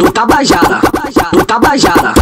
no Tabajara, no Tabajara.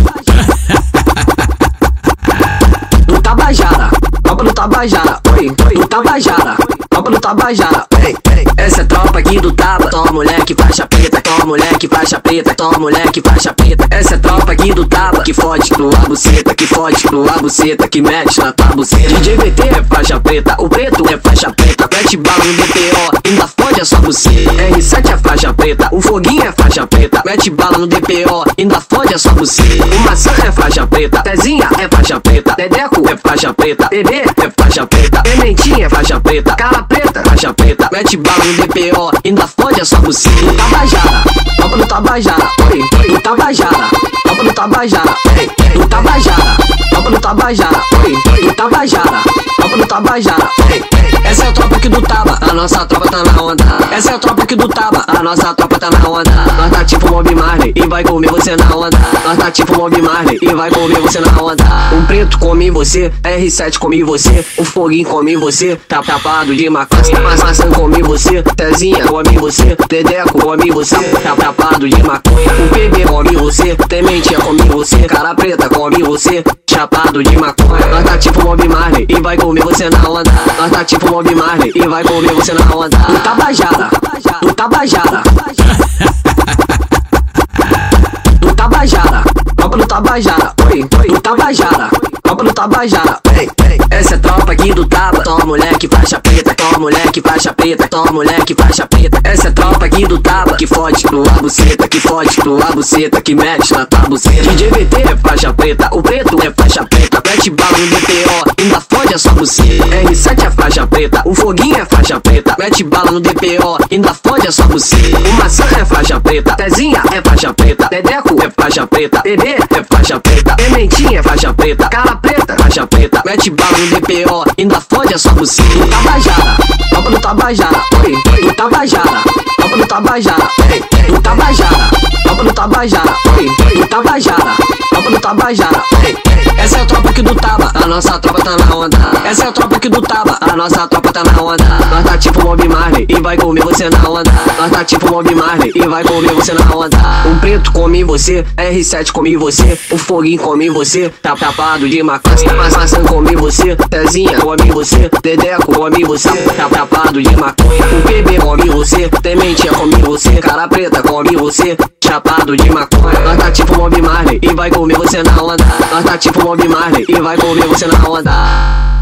No Tabajara, tropa no Tabajara, oi, no Tabajara, tropa no Tabajara, ei, ei. Essa é tropa aqui do Taba, toma moleque faixa preta, toma moleque faixa preta, toma moleque faixa preta. Essa é tropa aqui do Taba, que fode no abuceta, que fode no abuceta, que mete na tabuceta. DJ VT é faixa preta, o preto é faixa preta, mete bala no DPO, ainda fode a sua buceta. R7 é faixa preta, o foguinho é faixa preta, mete bala no DPO, ainda fode a sua buceta. O maçã é faixa preta, Tezinha é faixa preta, Dedeco é faixa preta, Bebê é faixa preta, Pimentinha é faixa preta, Cara Preta faixa preta, mete bala no DPO, ainda fode a sua buceta. No Tabajara, tropa no Tabajara, oi, no Tabajara, tropa no Tabajara, ei, no Tabajara, tropa no Tabajara, oi, no Tabajara, tropa no Tabajara, ei. Essa é a tropa aqui do Taba, a nossa tropa tá na onda. Essa é a tropa aqui do Taba, a nossa tropa tá na onda. Nós tá tipo Bob Marley e vai comer você na onda. Nós tá tipo Bob Marley e vai comer você na onda. Um preto come você, R7 come você, o foguinho come você, tá tapado de maconha. Maçã come você, Tezinha come você, Dedeco come você, tá tapado de maconha. O bebê come você, Tementinha come você, Cara Preta come você, chapado de maconha. Nós tá tipo Bob Marley e vai comer você na onda. Nós tá tipo Bob Marley e vai comer você na onda. No Tabajara, no Tabajara, no Tabajara, tropa no Tabajara, oi, no Tabajara, tropa no Tabajara, ei, ei. Essa é tropa aqui do Taba, toma moleque faixa preta, toma moleque faixa preta, toma moleque faixa preta. Essa é tropa aqui do Taba, que fode no abuceta, que fode no abuceta, que mete na tabuceta. DJ VT é faixa preta, o preto é faixa preta, mete bala no DPO, ainda fode a sua buceta. R7 é faixa preta, o foguinho é faixa preta, mete bala no DPO, ainda fode a sua buceta. O maçã é faixa preta, Tezinha é faixa preta, Dedeco é faixa preta, Bebê é faixa preta, Pimentinha é faixa preta, Cara Preta faixa preta, mete bala no DPO, ainda fode a sua buceta. No Tabajara, tropa no Tabajara, oi, no Tabajara, tropa no Tabajara, ei, no Tabajara, tropa no Tabajara, oi, no Tabajara, tropa no Tabajara, ei. Essa é a tropa aqui do Taba, a nossa tropa tá na onda. Essa é a tropa aqui do Taba, a nossa tropa tá na onda. Nós tá tipo Bob Marley e vai comer você na onda. Nós tá tipo Bob Marley e vai comer você na onda. Um preto come você, R7 come você, o foguinho come você, tá tapado de maconha. Maçã come você, Tezinha come você, Dedeco come você, tá tapado de maconha. O bebê come você, Tementinha come você, Cara Preta come você, chapado de maconha. Nós tá tipo Bob Marley e vai comer você na onda. Nós tá tipo Bob Marley e vai comer você na onda.